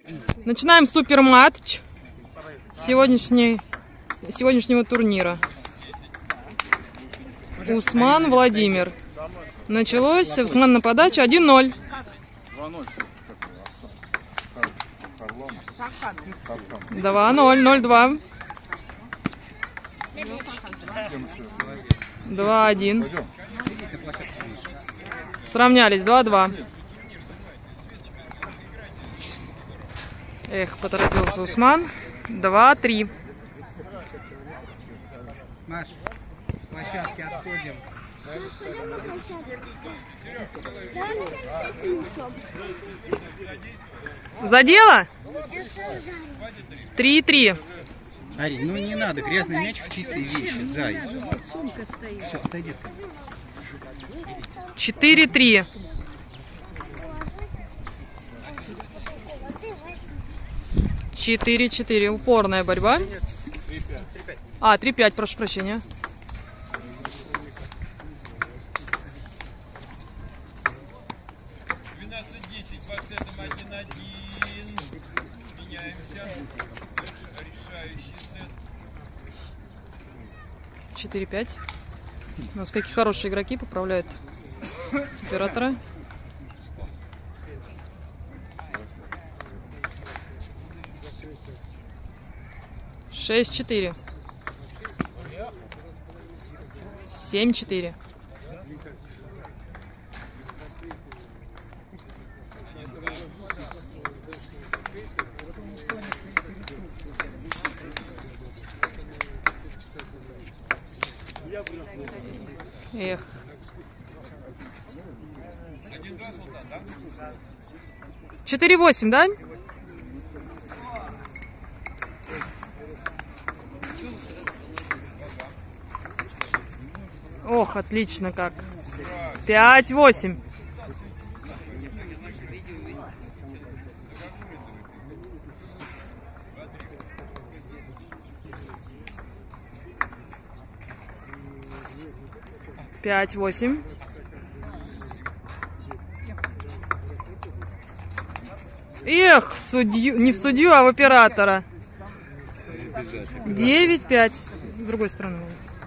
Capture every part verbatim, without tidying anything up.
Начинаем суперматч сегодняшней, сегодняшнего турнира. Усман, Владимир. Началось. Усман на подаче. один ноль. два ноль. ноль два. два один. Сравнялись. два два. Эх, поторопился Усман. два три. Маш, с площадки отходим. Задела? три три. Ари, ну не надо, грязный мяч в чистые вещи, зай. Все, отойди. четыре три. четыре четыре. Упорная борьба. А, три пять, прошу прощения. двенадцать десять по сетам один один. Меняемся. Решающий сет. четыре пять. У нас какие хорошие игроки поправляют оператора. шесть четыре. семь четыре. Эх. четыре восемь, да? Ох, отлично как. пять восемь. пять восемь. Эх, в судью, не в судью, а в оператора. девять пять. С другой стороны.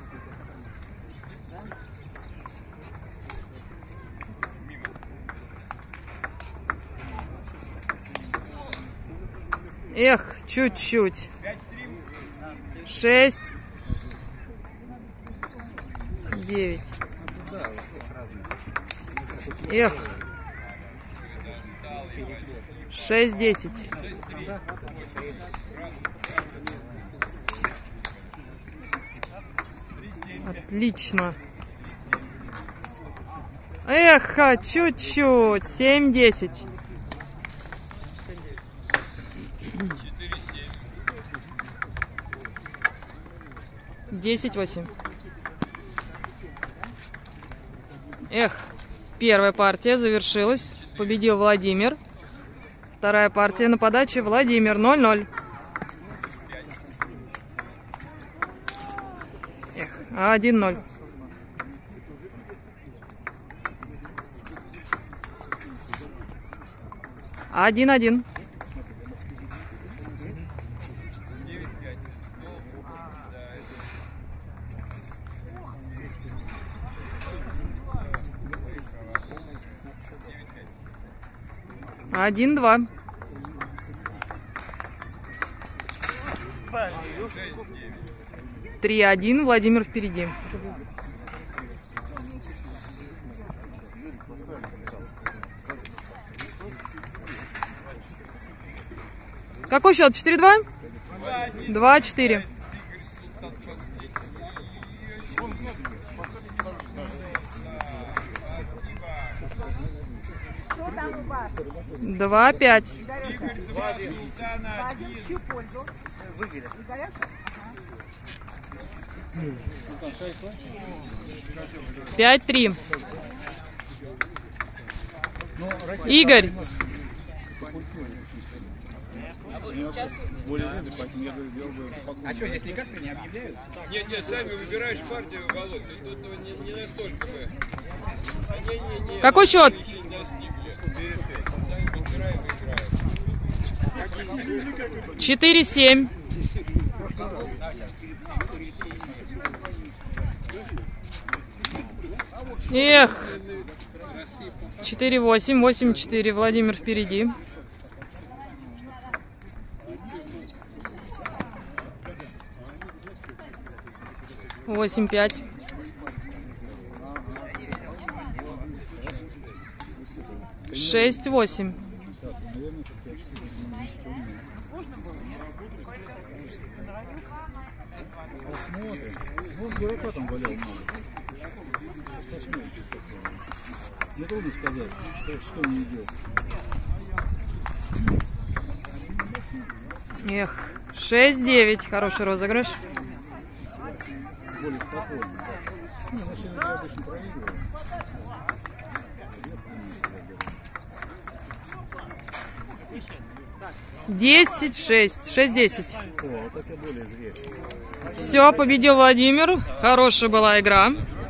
Эх, чуть-чуть. шесть девять. Эх. шесть десять. Отлично. Эх, чуть-чуть. семь десять. десять восемь. Эх, первая партия завершилась. Победил Владимир. Вторая партия на подаче Владимир. ноль ноль. Эх, один ноль. один один. один два. три один. Владимир впереди. Какой счет? четыре два? два четыре. два пять. пять три. Игорь. А что, здесь никак-то не объявляют? Нет, нет, сами выбираешь партию, Володь. Тут не, не настолько мы. Не, не, не. Какой счет? Сами выбираем и играем. четыре семь. Эх. четыре восемь. восемь четыре. Владимир впереди. восемь пять. шесть восемь. Посмотрим. Звук дурака там валял много. Посмотрим, что такое. Не трудно сказать, что, что не идет. Эх, шесть девять. Хороший розыгрыш. Более спокойно. Да. Не, мы сегодня обычно проигрываем. десять шесть. шесть десять. О, вот это более зрелищно. Все, победил Владимир. Хорошая была игра.